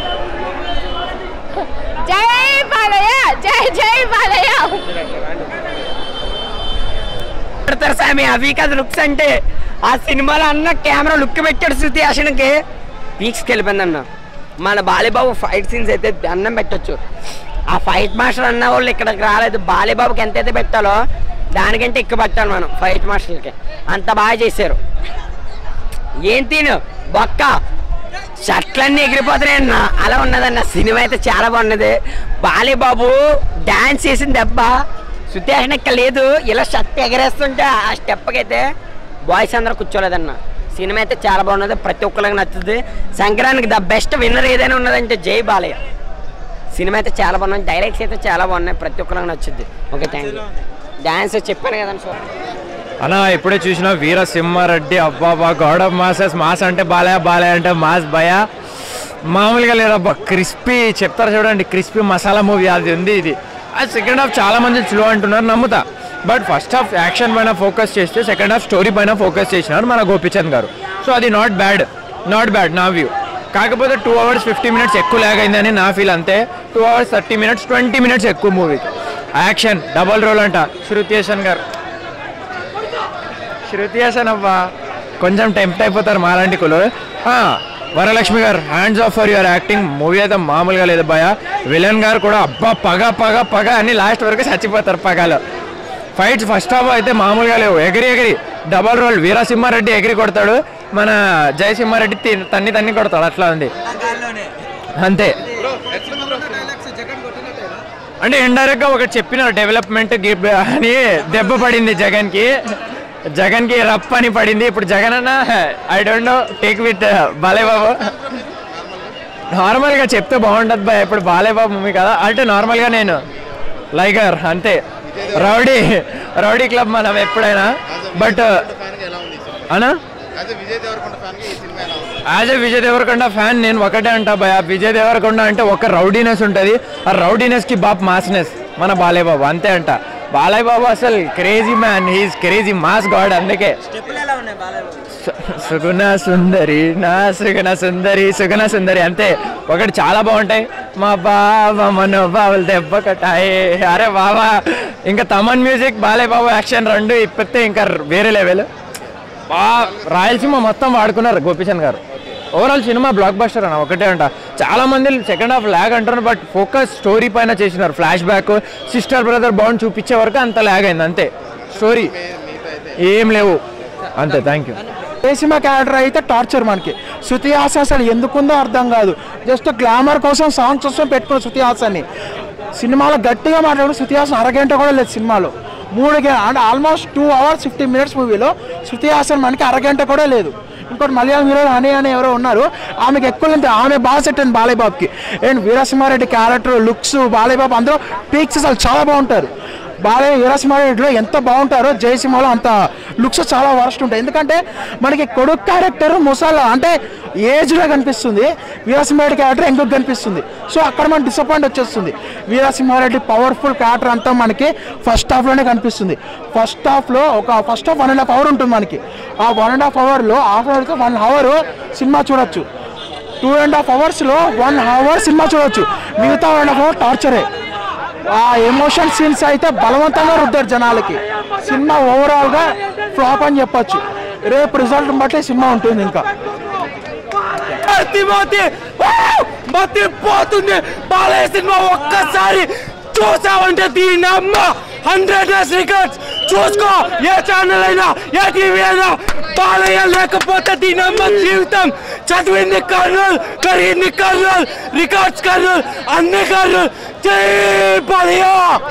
జై బాలయ్య, జై బాలయ్య. స్వామి అవి కాదు లుక్స్ అంటే. ఆ సినిమాలో అన్న కెమెరా లుక్ పెట్టాడు శృతి హాసన్కి, పీక్స్కి వెళ్ళిపోయింది అన్న. మన బాలయ్యబాబు ఫైట్ సీన్స్ అయితే అన్నం పెట్టచ్చు. ఆ ఫైట్ మాస్టర్ అన్న వాళ్ళు ఇక్కడికి రాలేదు. బాలయ్యబాబుకి ఎంతైతే పెట్టాలో దానికంటే ఎక్కువ పెట్టాలి మనం ఫైట్ మాస్టర్కి, అంత బాగా చేశారు. ఏం తిను బొక్క షర్ట్లన్నీ ఎగిరిపోతున్నాయన్న, అలా ఉన్నదన్న. సినిమా అయితే చాలా బాగున్నది. బాలీబాబు డాన్స్ చేసిన దెబ్బ శృతి హాసన్ ఇక్కడ లేదు. ఇలా షర్ట్ ఎగరేస్తుంటే ఆ స్టెప్కి అయితే బాయ్స్ అందరూ కూర్చోలేదన్న. సినిమా అయితే చాలా బాగున్నది, ప్రతి ఒక్కరికి నచ్చుతుంది. సంక్రాంతికి ద బెస్ట్ విన్నర్ ఏదైనా ఉన్నదంటే జై బాలయ్య. సినిమా అయితే చాలా బాగున్నది, డైలాగ్స్ అయితే చాలా బాగున్నాయి, ప్రతి ఒక్కరికి నచ్చుద్ది. Okay, thank you. డాన్స్ చెప్పాను కదండి సార్ అన్న. ఇప్పుడే చూసిన వీరసింహారెడ్డి, అబ్బాబా గాడ్ ఆఫ్ మాసెస్. మాస్ అంటే బాలయ్య, బాలయ్య అంటే మాస్ భయ. మామూలుగా లేదబ్బా, క్రిస్పీ చెప్తారు చూడండి, క్రిస్పీ మసాలా మూవీ అది ఉంది ఇది. అది సెకండ్ హాఫ్ చాలా మంది స్లో అంటున్నారు, నమ్ముతా. బట్ ఫస్ట్ హాఫ్ యాక్షన్ పైన ఫోకస్ చేస్తే సెకండ్ హాఫ్ స్టోరీ పైన ఫోకస్ చేసినారు మన గోపిచంద్ గారు. సో అది నాట్ బ్యాడ్ నా వ్యూ. కాకపోతే 2 hours 50 minutes ఎక్కువ ల్యాగ్ అయిందని నా ఫీల్. అంతే 2 hours 30 minutes 20 minutes ఎక్కువ మూవీకి. యాక్షన్ డబల్ రోల్ అంట శృతి హాసన్ గారు. శృతి హాసన్ అబ్బా కొంచెం టెంప్ట్ అయిపోతారు మాలాంటి కులు. వరలక్ష్మి గారు hands off for your acting. Movie అయితే మామూలుగా లేదు భయ. విలన్ గారు కూడా అబ్బా పగ పగ పగ అని లాస్ట్ వరకు చచ్చిపోతారు పగలో. ఫైట్స్ ఫస్ట్ హాఫ్ అయితే మామూలుగా లేవు, ఎగిరి డబల్ రోల్. వీరసింహారెడ్డి ఎగిరి కొడతాడు, మన జయసింహారెడ్డి తన్ని కొడతాడు, అట్లా ఉంది అంతే. అంటే ఇండైరెక్ట్ గా ఒకటి చెప్పినారు డెవలప్మెంట్ అని, దెబ్బ పడింది జగన్ కి రప్ అని పడింది. ఇప్పుడు జగన్ అన్న I don't know take with Balayya Babu. Normal గా చెప్తే బాగుండదు భయ, ఇప్పుడు బాలయ్య బాబు మూవీ కదా అంటే నార్మల్ గా నేను లైగర్ అంతే. రౌడీ క్లబ్ మనం ఎప్పుడైనా. బట్ అనా as a Vijay Devarakonda fan నేను ఒకటే అంటా భయ, విజయ్ దేవరకొండ అంటే ఒక రౌడీనెస్ ఉంటుంది, ఆ రౌడీనెస్ కి బాప్ మాస్నెస్ మన బాలయ్య బాబు అంతే అంట. బాలయ్య బాబు అసలు crazy man, he is crazy mass god. అందుకే సుగుణ సుందరి నా సుగుణ సుందరి అంతే. ఒకటి చాలా బాగుంటాయి, మా బాబా మనోబాబులు దెబ్బ కట్టాయి. అరే బాబా, ఇంకా తమన్ మ్యూజిక్ బాలయ్య బాబు యాక్షన్ రెండు ఇప్పితే ఇంకా వేరే లెవెల్. రాయలసీమ మొత్తం వాడుకున్నారు గోపిచంద్ గారు. ఓవరాల్ సినిమా బ్లాక్ బస్టర్ అన్న, ఒకటే అంట. చాలా మంది సెకండ్ హాఫ్ ల్యాగ్ అంటారు, బట్ ఫోకస్ స్టోరీ పైన చేసినారు. Flashback sister brother bond చూపించే వరకు అంత ల్యాగ్ అయింది అంతే. స్టోరీ ఏం లేవు అంతే. Thank you. జయసింహ క్యారెక్టర్ అయితే టార్చర్ మనకి. శృతి హాసన్ అసలు ఎందుకుందో అర్థం కాదు, జస్ట్ గ్లామర్ కోసం సాంగ్స్ కోసం పెట్టుకున్న శృతి హాసన్ని. సినిమాలో గట్టిగా మాట్లాడు శృతి హాసన్ అరగంట కూడా లేదు సినిమాలో. 3 అంటే ఆల్మోస్ట్ 2 hours 50 minutes మూవీలో శృతి హాసన్ మనకి అరగంట కూడా లేదు. ఇంకోటి మలయాళం హీరో హనీ అని ఎవరో ఉన్నారు, ఆమెకి ఎక్కువ లేదు, ఆమె బాగా సెట్ అయింది బాలయ్య బాబుకి. And Veera Simha Reddy character looks Balayya Babu అందరూ పీక్స్ అసలు చాలా బాగుంటారు. బాలయ్య వీరసింహారెడ్డిలో ఎంత బాగుంటారో జయసింహలో అంత లుక్స్ చాలా వరస్ట్ ఉంటాయి. ఎందుకంటే మనకి కొడుకు క్యారెక్టర్ ముసాలా అంటే ఏజ్లో కనిపిస్తుంది, వీరసింహారెడ్డి క్యారెక్టర్ ఎంకొక కనిపిస్తుంది. సో అక్కడ మనకి డిసప్పాయింట్ వచ్చేస్తుంది. వీరసింహారెడ్డి పవర్ఫుల్ క్యారెక్టర్ అంతా మనకి ఫస్ట్ హాఫ్లోనే కనిపిస్తుంది. ఫస్ట్ హాఫ్ 1.5 hour ఉంటుంది మనకి. ఆ 1.5 hourలో హాఫ్ అవర్తో 1 hour సినిమా చూడొచ్చు. 2.5 hoursలో 1 hour సినిమా చూడొచ్చు. మిగతా 1.5 hour టార్చరే. ఆ ఎమోషన్ సీన్స్ అయితే బలవంతంగా రుద్దారు జనాలకి. సినిమా ఓవరాల్గా ఫ్లాప్ అని చెప్పొచ్చు. రేపు రిజల్ట్ బట్టి సినిమా ఉంటుంది. ఇంకా పోతుంది బాలయ్య సినిమా. ఒక్కసారి చూసావంటే దీని అమ్మ 100 days రికార్డ్స్ చూసుకో. ఏ ఛానల్ అయినా ఏ టీవీ అయినా బాలయ్య లేకపోతే దీని అమ్మ జీవితం. చదివింది కర్నూల్, పెరిగింది కర్నూల్, రికార్డ్స్ కర్నూల్, అన్ని కర్నూల్. జై బాలయ్య.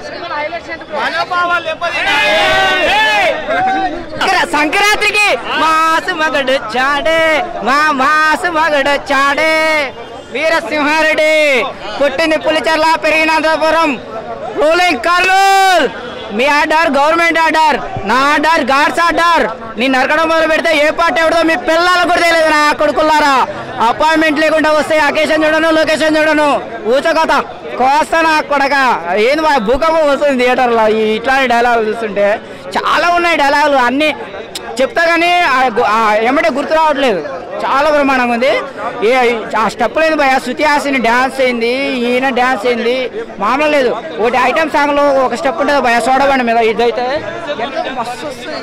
సంక్రాంతికి మాసు మగడు చాడే, మా మాసు మగడు చాడే. వీరసింహారెడ్డి పుట్టింది పులిచెర్ల, పెరిగిన అనంతపురం, రూలింగ్ కర్నూల్. మీ ఆర్డర్ గవర్నమెంట్ ఆర్డర్, నా ఆర్డర్ గాడ్స్ ఆర్డర్. నేను నరకడం మొదలు పెడితే ఏ పార్టీ ఎవడో మీ పిల్లలకు కూడా తెలియదు నా కొడుకులారా. అపాయింట్మెంట్ లేకుండా వస్తే అకేషన్ చూడను, లొకేషన్ చూడను, ఊచకోత కోస్తా నా కొడక. ఏంది మా భూకంపం వస్తుంది థియేటర్లో ఇట్లాంటి డైలాగులు చూస్తుంటే. చాలా ఉన్నాయి డైలాగులు, అన్నీ చెప్తా కానీ ఎమ్మటే గుర్తు రావట్లేదు. చాలా బ్రహ్మాండంగా ఉంది. ఆ స్టెప్ లేదు భయ. శృతి హాసన్ డ్యాన్స్ అయింది, ఈయన డ్యాన్స్ అయింది, మామూలు లేదు. ఒకటి ఐటమ్ సాంగ్లో ఒక స్టెప్ ఉంటుంది భయ, సోడబండి మీద. ఇదైతే మస్తు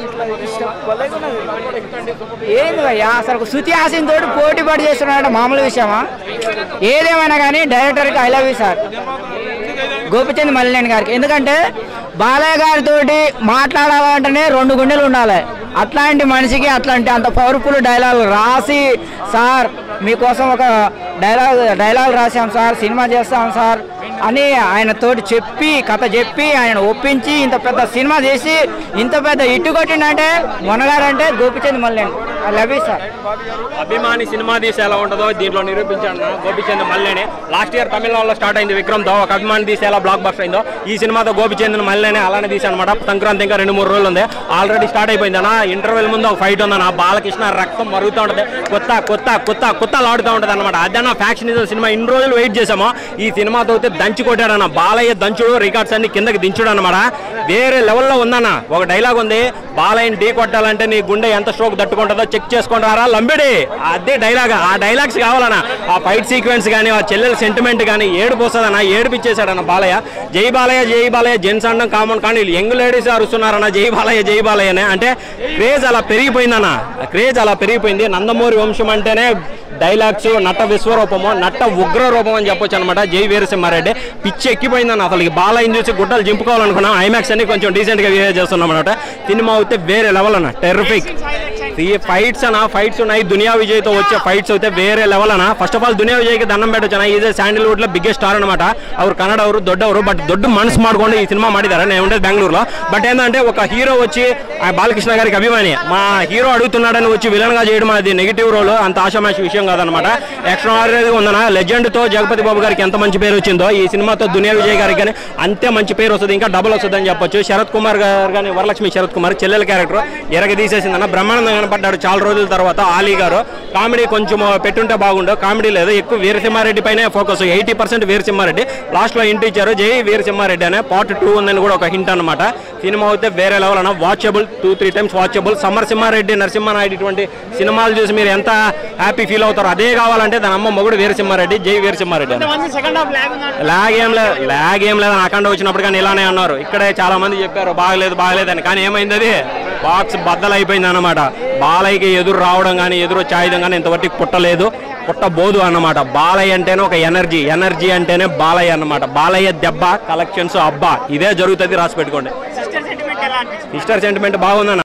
ఏంది భయ అసలు. శృతి హాసన్ తోటి పోటీ పడి చేస్తున్నాడు, మామూలు విషయమా? ఏదేమైనా కానీ డైరెక్టర్కి I love you sir, Gopichand Malineni గారికి. ఎందుకంటే బాలయ్య గారితో మాట్లాడాలంటేనే 2 గుండెలు ఉండాలి. అట్లాంటి మనిషికి అట్లాంటి అంత పవర్ఫుల్ డైలాగ్ రాసి సార్ మీకోసం ఒక డైలాగ్ రాసాం సార్, సినిమా చేస్తాం సార్ అని ఆయనతోటి చెప్పి కథ చెప్పి ఆయన ఒప్పించి ఇంత పెద్ద సినిమా చేసి ఇంత పెద్ద ఇట్టు కొట్టిండంటే మొనగారంటే Gopichand Malineni. I love you sir. అభిమాని సినిమా తీసి ఎలా ఉంటుందో దీంట్లో నిరూపించాను గోపిచంద్ మల్లేనే. లాస్ట్ ఇయర్ తమిళనాడులో స్టార్ట్ అయింది విక్రమ్తో, ఒక అభిమాని తీసి ఎలా బ్లాక్ బస్టర్ అయిందో ఈ సినిమాతో గోపిచంద్ మల్లేనే అలానే తీసి అనమాట. సంక్రాంతి ఇంకా 2-3 రోజులు ఉంది, ఆల్రెడీ స్టార్ట్ అయిపోయింది అన్న. ఇంటర్వెల్ ముందు ఒక ఫైట్ ఉందన్న, బాలకృష్ణ రక్తం మరుగుతూ ఉంటుంది, కొత్త లాడుతూ ఉంటుంది అనమాట. అదన్న ఫ్యాక్షనిజం సినిమా. ఇన్ని రోజులు వెయిట్ చేసామో ఈ సినిమాతో అయితే దంచి కొట్టాడన్న. బాలయ్య దంచుడు, రికార్డ్స్ అన్ని కిందకి దించుడు అనమాట. వేరే లెవెల్లో ఉందన్న. ఒక డైలాగ్ ఉంది, బాలయ్యని ఢీ కొట్టాలంటే నీ గుండె ఎంత స్ట్రోక్ తట్టుకుంటుందో చెక్ చేసుకుంటారా లంబిడి. అదే డైలాగ్. ఆ డైలాగ్స్ కావాలన్న. ఆ ఫైట్ సీక్వెన్స్ కానీ ఆ చెల్లెల సెంటిమెంట్ కానీ ఏడుపోస్తుందన్న. ఏడిపించేశాడన్న బాలయ్య. జై బాలయ్య జై బాలయ్య జెంట్స్ అనడం కామన్, కానీ యంగ్ లేడీస్ అరుస్తున్నారన్న జై బాలయ్య అనే. అంటే క్రేజ్ అలా పెరిగిపోయిందన్న. క్రేజ్ అలా పెరిగిపోయింది. నందమూరి వంశం అంటేనే డైలాగ్స్ నట విశ్వరూపము, నట ఉగ్ర రూపం అని చెప్పొచ్చు అనమాట. జై వీరసింహారెడ్డి పిచ్చి ఎక్కిపోయిందన్న. అసలు బాలయ్యని చూసి గుడ్డలు జింపుకోవాలనుకున్నాం. ఐమాక్స్ అన్ని కొంచెం డీసెంట్గా బిహేవ్ చేస్తున్నాం అనమాట. సినిమా అయితే వేరే లెవెల్ అన్న, టెర్రిఫిక్. ఈ ఫైట్స్ ఉన్నాయి. దునియా విజయ్తో వచ్చే ఫైట్స్ అయితే వేరే లెవెల్ అన్న. ఫస్ట్ ఆఫ్ ఆల్ దునియా విజయ్కి దండం పెట్టొచ్చు. ఈజ్ ಸ್ಯಾಂಡಲ್ವುಡ್ లో బిగ్గెస్ట్ ಸ್ಟಾರ್ అనమాట. ಅವರು ಕನ್ನಡ ಅವರು ದೊಡ್ಡವರು, ಬಟ್ ದೊಡ್ಡ ಮನಸ್ಸು ಮಾಡ್ಕೊಂಡು ಈ ಸಿನಿಮಾ ಮಾಡಿದ್ದಾರೆ. నేను ఉండేది బెంగళూరులో. బట్ ఏంటంటే ఒక హీరో వచ్చి బాలకృష్ణ గారికి అభిమాని, మా హీరో అడుగుతున్నాడని వచ్చి విలన్ గా చేయడం అది నెగిటివ్ రోల్, అంత ఆషామాషి విషయం కాదనమాట. ఎక్స్ట్రాఆర్డినరీగా ఉందన్న. లెజెండ్ తో జగపతి బాబు గారికి ఎంత మంచి పేరు వచ్చిందో ఈ సినిమాతో దునియా విజయ్ గారికి కానీ అంతే మంచి పేరు వస్తుంది, ఇంకా డబుల్ వస్తుంది అని చెప్పొచ్చు. శరత్ కుమార్ గారు కానీ వరలక్ష్మి శరత్ కుమార్ చెల్లెల క్యారెక్టర్ ఎరగ తీసేసిందన్న. బ్రహ్మానందం కనపడ్డాడు చాలా రోజుల తర్వాత. ఆలీ గారు కామెడీ కొంచెం పెట్టుంటే బాగుండు, కామెడీ లేదు. ఎక్కువ వీరసింహారెడ్డి పైనే ఫోకస్, 80% వీరసింహారెడ్డి. లాస్ట్ లో హింట్ ఇచ్చారు జై వీరసింహారెడ్డి అనే. పార్ట్ 2 ఉందని కూడా ఒక హింట్ అనమాట. సినిమా అయితే వేరే లెవెల్ అన్న. Watchable, 2-3 times watchable. Samarasimha Reddy, Narasimha Naidu ఇటువంటి సినిమాలు చూసి మీరు ఎంత హ్యాపీ ఫీల్ అవుతారు. అదే కావాలంటే దాని అమ్మ మొగుడు వీరసింహారెడ్డి, జై వీరసింహారెడ్డి. లాగ్ ఏం లేదు. అఖండ వచ్చినప్పుడు కానీ ఇలానే అన్నారు. ఇక్కడే చాలా మంది చెప్పారు బాగలేదు అని. కానీ ఏమైంది, అది బాక్స్ బద్దలు అయిపోయింది అనమాట. బాలయ్యకి ఎదురు రావడం కానీ ఎదురు చాయడం కానీ ఇంతవరకు పుట్టబోదు అన్నమాట. బాలయ్య అంటేనే ఒక ఎనర్జీ అంటేనే బాలయ్య అన్నమాట. బాలయ్య దెబ్బ కలెక్షన్స్ అబ్బా ఇదే జరుగుతుంది, రాసి పెట్టుకోండి. సిస్టర్ సెంటిమెంట్ బాగుందన్న.